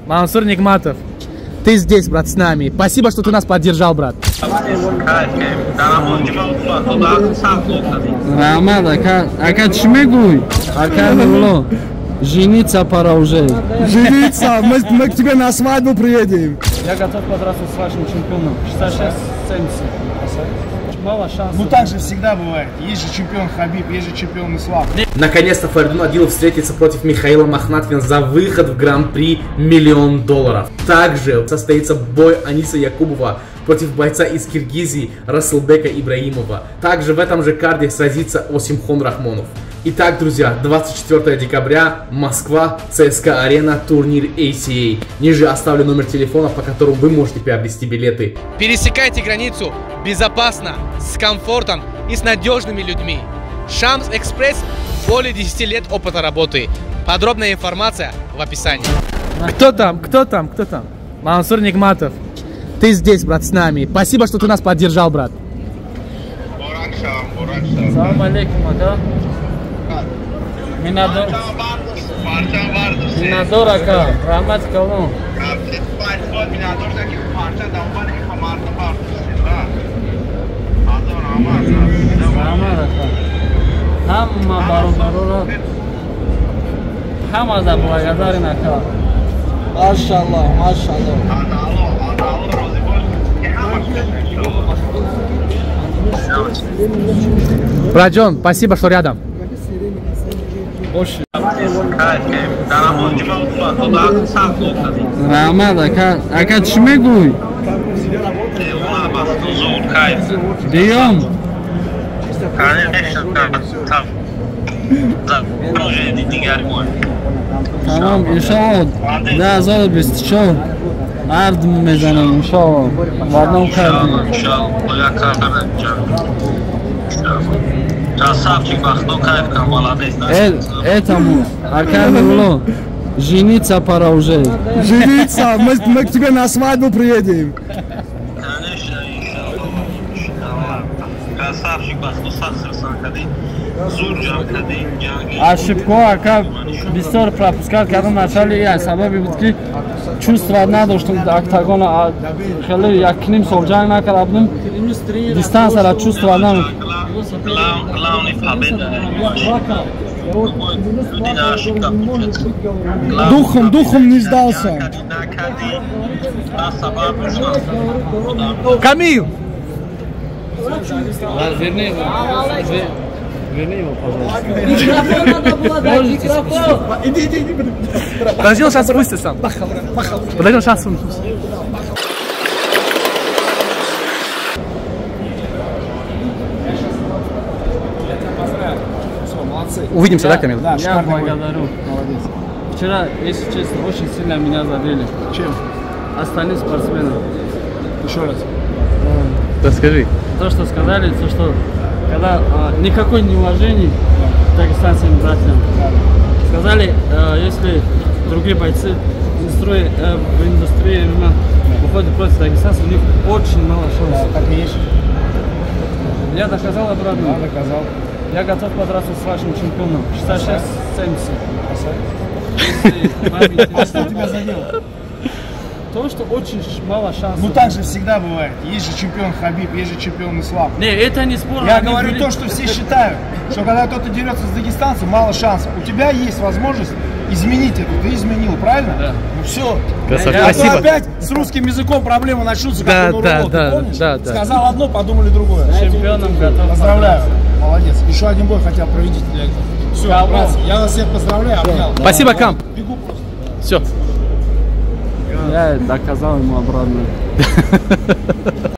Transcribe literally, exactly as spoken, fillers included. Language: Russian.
Мансур Нигматов, ты здесь, брат, с нами. Спасибо, что ты нас поддержал, брат. Рамад, ака, ака чмегуй, ака муло. Жениться пора уже. Жениться, мы, мы к тебе на свадьбу приедем. Я готов подраться с вашим чемпионом. шестьдесят шесть семьдесят. Мало шансов. Ну так же всегда бывает. Есть же чемпион Хабиб, есть же чемпион Ислам. Наконец-то Фаридун Адилов встретится против Михаила Махнатвина за выход в Гран-при миллион долларов. Также состоится бой Аниса Якубова против бойца из Киргизии Расылбека Ибраимова. Также в этом же карде сразится Осимхон Рахмонов. Итак, друзья, двадцать четвёртого декабря, Москва, ЦСКА Арена, турнир эй си эй. Ниже оставлю номер телефона, по которому вы можете приобрести билеты. Пересекайте границу безопасно, с комфортом и с надежными людьми. Шамс Экспресс более десяти лет опыта работы. Подробная информация в описании. Кто там? Кто там? Кто там? Мансур Нигматов, ты здесь, брат, с нами. Спасибо, что ты нас поддержал, брат. Салам алейкум, ака. Минадор. Минадор, ака. Рахмат калон. Хамма бару-барура. Хамма да благодарен, ака. Машаллах, машаллах. Браджон, спасибо, что рядом. Рамад, ака, ака чмегуй. Бием. Tamam, inşallah. Da zor bir şey. Ardım mezanım inşallah. Vardım kalbim. İnşallah. Красавчик, Бахно, кайфка, молодец. Э, это мы. Ака муло. Жениться пора уже. Жениться, мы, мы к тебе на свадьбу приедем. Конечно, иншаллах. Красавчик, Бахно, сахсырсан, кады. Зурджан, кады. Ошибку, ака, бистор пропускал, когда начали я, сабаби буд ки чувства надоштам октагона, хеле якним сол ҷанг накардам, дистанцияро чувства надам. Главный победа. Духом, духом не сдался. Камил! Верни его. Верни его, пожалуйста. Микрофон надо было дать, микрофон. Иди, иди, иди. Подожди, он сейчас спустится. Подожди, он сейчас спустится. Увидимся, да, Камил? Да, Я благодарю. Молодец. Вчера, если честно, очень сильно меня задели. Чем? Остальные спортсмены. Еще раз. Расскажи. То, что сказали, то, что когда а, никакой неуважения к дагестанским братьям. Сказали, а, если другие бойцы индустрии, а, в индустрии именно выходят против дагестанцев, у них очень мало шансов. Так и есть. Я доказал обратно. Да, доказал. Я готов подраться с вашим чемпионом. шестьдесят шесть семьдесят. А что тебя задело? То, что очень мало шансов. Ну так же всегда бывает. Есть же чемпион Хабиб, есть же чемпион Ислам. Не, это не спор. Я говорю то, что все считают, что когда кто-то дерется с дагестанцем, мало шансов. У тебя есть возможность изменить это. Ты изменил, правильно? Да. Ну все. Красавчик, А спасибо. то опять с русским языком проблемы начнутся, Да, как у да, Нурулла, да, ты помнишь? да, да. Сказал одно, подумали другое. Чемпионом готов. Поздравляю. Молодец. Еще один бой хотел проведите для этого. Все, братцы, я вас всех поздравляю, обнял. Спасибо, Кам. Бегу просто. Все. Я доказал ему обратно.